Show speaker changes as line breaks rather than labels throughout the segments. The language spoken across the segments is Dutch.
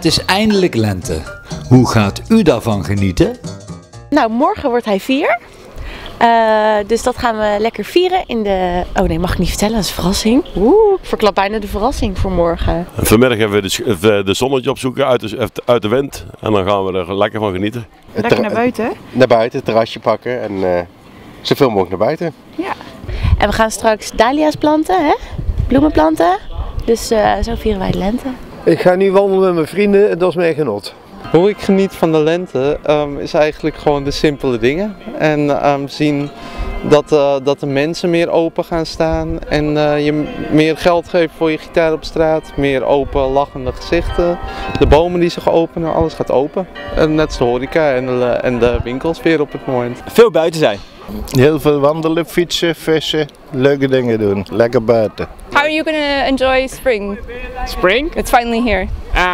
Het is eindelijk lente. Hoe gaat u daarvan genieten?
Nou, morgen wordt hij 4. Dus dat gaan we lekker vieren in de... Oh nee, mag ik niet vertellen, dat is een verrassing. Oeh, ik verklap bijna de verrassing voor morgen.
Vanmiddag hebben we de zonnetje opzoeken uit de wind. En dan gaan we er lekker van genieten.
Lekker naar buiten?
Naar buiten, het terrasje pakken en zoveel mogelijk naar buiten.
Ja. En we gaan straks dahlia's planten, hè? Bloemen planten. Dus zo vieren wij de lente.
Ik ga nu wandelen met mijn vrienden en dat is mijn genot.
Hoe ik geniet van de lente is eigenlijk gewoon de simpele dingen. En zien dat de mensen meer open gaan staan en je meer geld geeft voor je gitaar op straat. Meer open, lachende gezichten. De bomen die zich openen, alles gaat open. En net als de horeca en de winkels weer op het moment.
Veel buiten zijn.
Heel veel wandelen, fietsen, vissen, leuke dingen doen. Lekker buiten.
How are you gonna enjoy spring?
Spring?
It's finally here.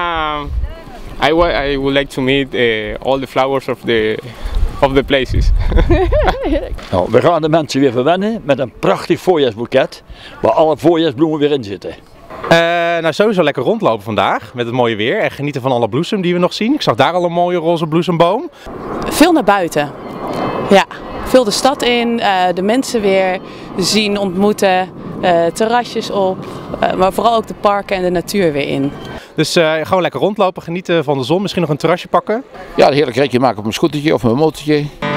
I would like to meet all the flowers of the places.
Nou, we gaan de mensen weer verwennen met een prachtig voorjaarsboeket waar alle voorjaarsbloemen weer in zitten.
Nou, sowieso lekker rondlopen vandaag met het mooie weer en genieten van alle bloesem die we nog zien. Ik zag daar al een mooie roze bloesemboom.
Veel naar buiten. Ja, veel de stad in, de mensen weer zien, ontmoeten, terrasjes op, maar vooral ook de parken en de natuur weer in.
Dus gewoon lekker rondlopen, genieten van de zon, misschien nog een terrasje pakken.
Ja, een heerlijk ritje maken op mijn scootertje of mijn motortje.